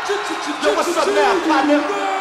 Yo, what's up now, partner?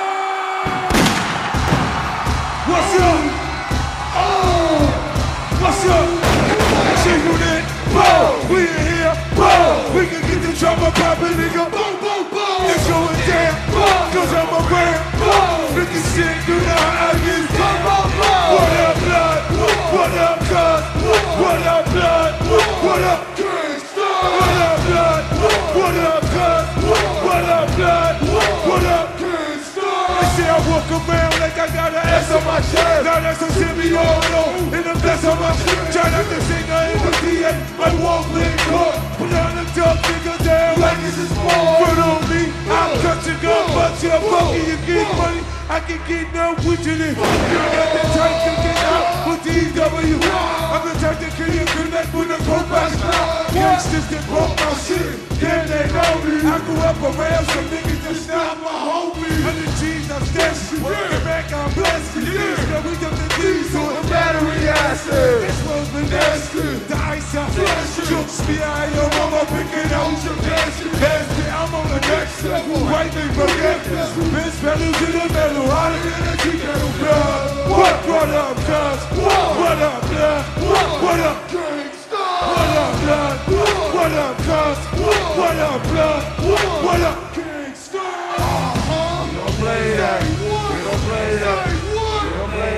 What's up? Oh! What's up? Chicken it, boom! We in here, boom! We can get the drama poppin', nigga. Boom, boom, boom! It's going down, boom! Cause I'm around, boom! Look at shit, do not how I get boom, boom, boom! What up, blood? What up, cuz? What up, blood? What up, gangsta? What up, blood? What up, cuz? What up, blood? What up, gangsta? They say I walk around like I got an ass on my chest. Now that's a semi-auto in the best of my shit. Try not to sing a MDA, my walk leg court. Put on the dumb nigga down like it's a sport. Front on me, I'll cut your gun, but you're fucking, you get money. I can get no with you then. You got the type to get out with DW. I'm the type to kill you, connect with the co-pass now. Gangsters that broke my shit, damn they know me. I grew up around some niggas that's not my homie. 100 G's, I'm stashing. Get back, I'm blessed. Yeah, we got the D's on the battery acid. This one's been nasty. The ice out, jokes me out, your mama picking out your passion. I'm on the next level. White thing forget this. Bitch pedals in the metal. Hotter than a kettle blood. What up, cuz? What up, blood? What up, gangsta? What up, blood? What up, cuz? What up, blood? What up, gangsta? We don't play that. We don't play that. We don't play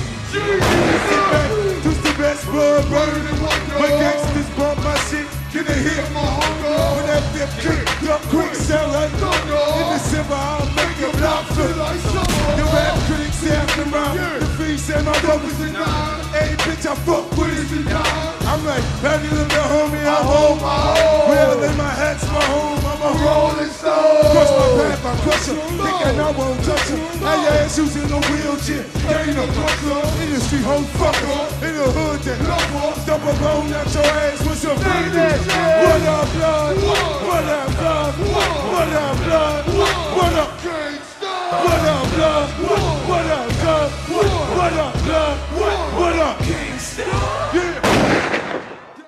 that. Just the best blood burning. My gangsters bump my shit. Can they hear my hunger? When that dip kick up quick, sound like thunder. In December, I'll make a block feel like summer. The rap critics after round. The feast and my brothers and nine. Hey, bitch, I fuck with it and die. I'm like, Patty little homie, I hold my home. Well, in my hat's my home, I'm a rolling stone. Crush my path, I crush her. Think I know I won't touch her. Now your ass who's in a wheelchair. Ain't a fucker. In the street, whole fucker. In the hood, that love her. Dump a bone out your ass with some fingers. What up, blood? What up, blood? What up, blood? What up, gangsta? What up, blood?